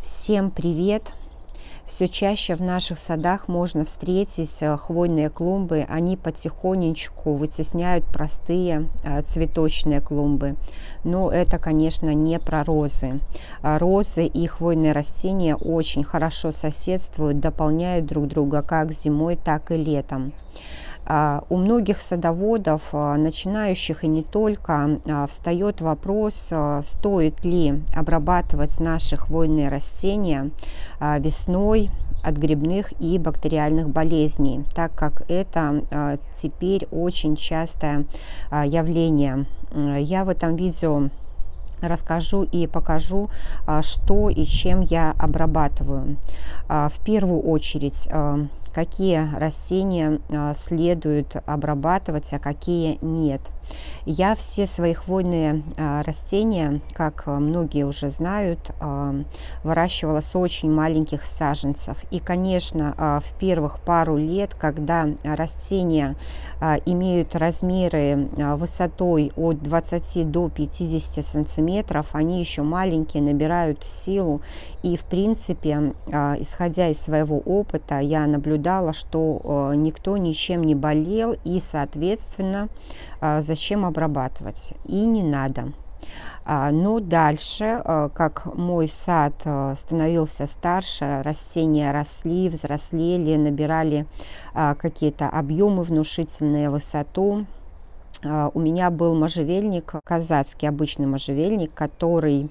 Всем привет! Все чаще в наших садах можно встретить хвойные клумбы. Они потихонечку вытесняют простые цветочные клумбы. Но это, конечно, не про розы. Розы и хвойные растения очень хорошо соседствуют, дополняют друг друга как зимой, так и летом. У многих садоводов, начинающих и не только, встает вопрос, стоит ли обрабатывать наши хвойные растения весной от грибных и бактериальных болезней, так как это теперь очень частое явление. Я в этом видео расскажу и покажу, что и чем я обрабатываю. В первую очередь, какие растения следует обрабатывать, а какие нет. Я все свои хвойные растения, как многие уже знают, выращивала с очень маленьких саженцев. И, конечно, в первых пару лет, когда растения имеют размеры высотой от 20 до 50 сантиметров, они еще маленькие, набирают силу. И, в принципе, исходя из своего опыта, я наблюдала, что никто ничем не болел, и, соответственно, зачем обрабатывать? И не надо. Но дальше, как мой сад становился старше, растения росли, взрослели, набирали какие-то объемы внушительные, высоту. У меня был можжевельник, казацкий обычный можжевельник, который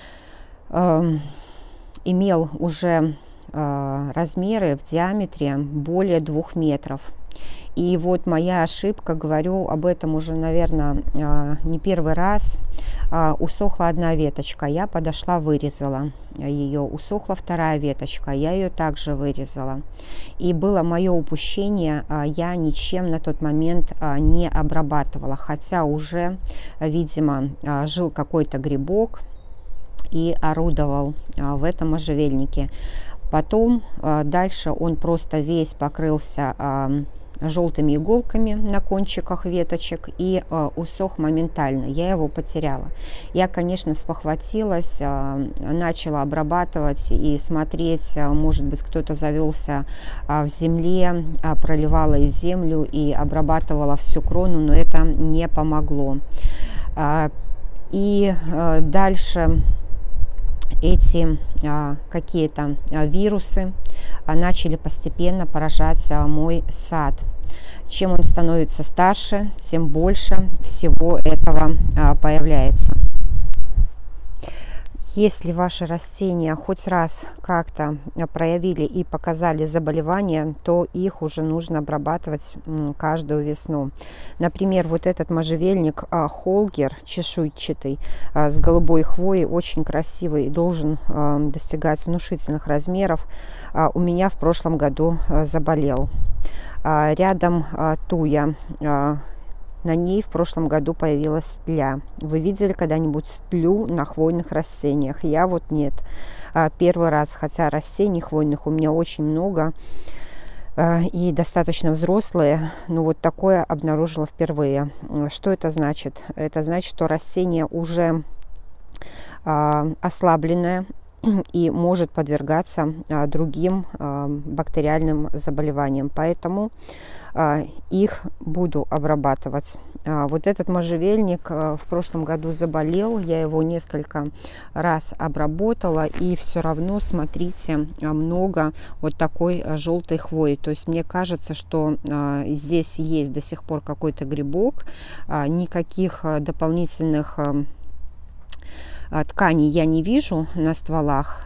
имел уже размеры в диаметре более 2 метров. И вот моя ошибка, говорю об этом уже, наверное, не первый раз. Усохла одна веточка, я подошла, вырезала ее. Усохла вторая веточка, я ее также вырезала. И было мое упущение, я ничем на тот момент не обрабатывала, хотя уже, видимо, жил какой-то грибок и орудовал в этом можжевельнике. Потом дальше он просто весь покрылся желтыми иголками на кончиках веточек и усох моментально. Я его потеряла. Я, конечно, спохватилась, начала обрабатывать и смотреть, может быть, кто-то завелся в земле, проливала из землю и обрабатывала всю крону, но это не помогло. И дальше эти какие-то вирусы начали постепенно поражать мой сад. Чем он становится старше, тем больше всего этого появляется. Если ваши растения хоть раз как-то проявили и показали заболевания, то их уже нужно обрабатывать каждую весну. Например, вот этот можжевельник Холгер чешуйчатый с голубой хвоей, очень красивый, должен достигать внушительных размеров. У меня в прошлом году заболел. Рядом туя. На ней в прошлом году появилась тля. Вы видели когда-нибудь тлю на хвойных растениях? Я вот нет. Первый раз, хотя растений хвойных у меня очень много и достаточно взрослые, но вот такое обнаружила впервые. Что это значит? Это значит, что растение уже ослабленное и может подвергаться другим бактериальным заболеваниям. Поэтому их буду обрабатывать. Вот этот можжевельник в прошлом году заболел, я его несколько раз обработала, и все равно, смотрите, много вот такой желтой хвои. То есть мне кажется, что здесь есть до сих пор какой-то грибок, никаких дополнительных тканей я не вижу на стволах.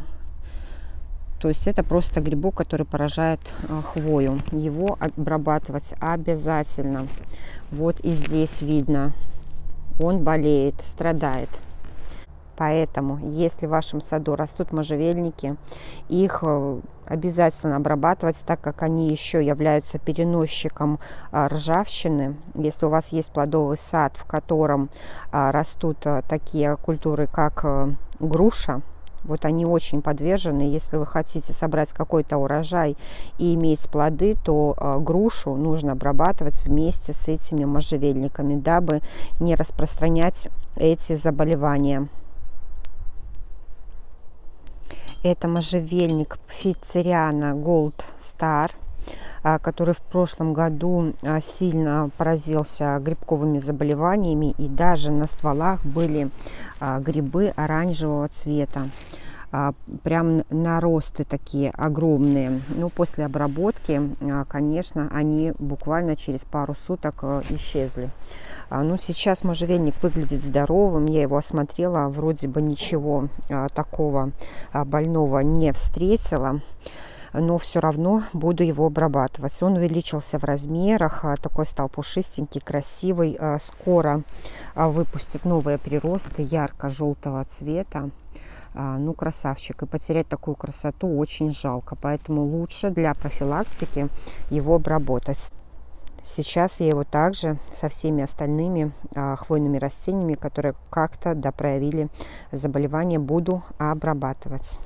То есть это просто грибок, который поражает хвою. Его обрабатывать обязательно. Вот и здесь видно, он болеет, страдает. Поэтому, если в вашем саду растут можжевельники, их обязательно обрабатывать, так как они еще являются переносчиком ржавчины. Если у вас есть плодовый сад, в котором растут такие культуры, как груша, вот они очень подвержены. Если вы хотите собрать какой-то урожай и иметь плоды, то грушу нужно обрабатывать вместе с этими можжевельниками, дабы не распространять эти заболевания. Это можжевельник Пфицериана Gold Star, который в прошлом году сильно поразился грибковыми заболеваниями, и даже на стволах были грибы оранжевого цвета. Прям наросты такие огромные. Но после обработки, конечно, они буквально через пару суток исчезли. Ну, сейчас можжевельник выглядит здоровым. Я его осмотрела, вроде бы ничего такого больного не встретила. Но все равно буду его обрабатывать. Он увеличился в размерах, такой стал пушистенький, красивый. Скоро выпустит новые приросты ярко-желтого цвета. Ну, красавчик. И потерять такую красоту очень жалко. Поэтому лучше для профилактики его обработать. Сейчас я его также со всеми остальными хвойными растениями, которые как-то проявили заболевание, буду обрабатывать.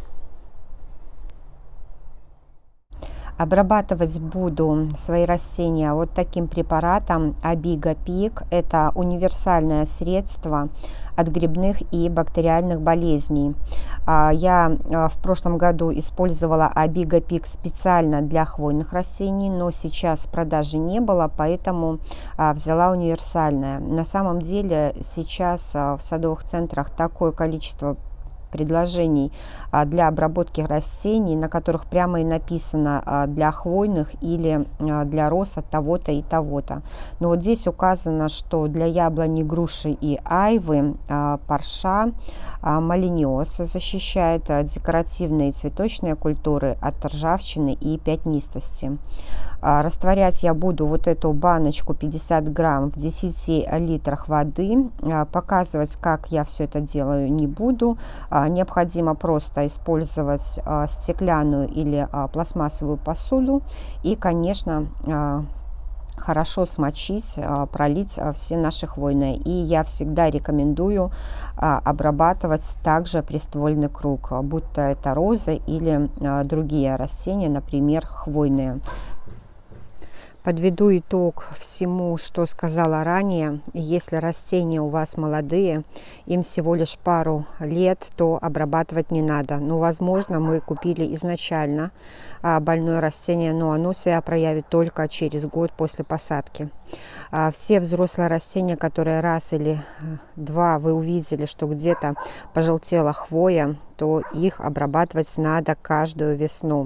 Обрабатывать буду свои растения вот таким препаратом Abiga Peak. Это универсальное средство от грибных и бактериальных болезней. Я в прошлом году использовала Abiga Peak специально для хвойных растений, но сейчас в продаже не было, поэтому взяла универсальное. На самом деле сейчас в садовых центрах такое количество предложений для обработки растений, на которых прямо и написано для хвойных или для роз от того-то и того-то. Но вот здесь указано, что для яблони, груши и айвы, парша, малиниоса защищает декоративные цветочные культуры от ржавчины и пятнистости. Растворять я буду вот эту баночку 50 грамм в 10 литрах воды. Показывать, как я все это делаю, не буду. Необходимо просто использовать стеклянную или пластмассовую посуду и, конечно, хорошо смочить, пролить все наши хвойные. И я всегда рекомендую обрабатывать также приствольный круг, будь то это розы или другие растения, например, хвойные. Подведу итог всему, что сказала ранее. Если растения у вас молодые, им всего лишь пару лет, то обрабатывать не надо. Но, возможно, мы купили изначально больное растение, но оно себя проявит только через год после посадки. Все взрослые растения, которые раз или два вы увидели, что где-то пожелтела хвоя, то их обрабатывать надо каждую весну.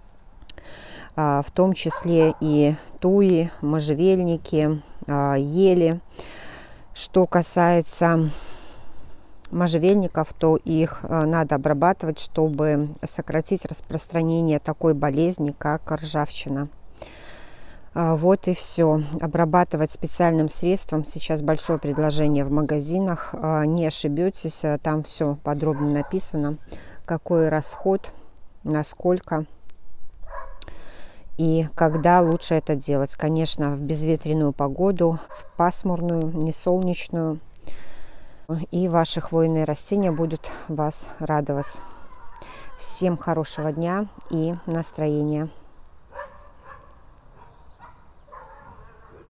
В том числе и туи, можжевельники, ели. Что касается можжевельников, то их надо обрабатывать, чтобы сократить распространение такой болезни, как ржавчина. Вот и все. Обрабатывать специальным средством. Сейчас большое предложение в магазинах. Не ошибетесь, там все подробно написано, какой расход, насколько и когда лучше это делать. Конечно, в безветренную погоду, в пасмурную, не солнечную. И ваши хвойные растения будут вас радовать. Всем хорошего дня и настроения.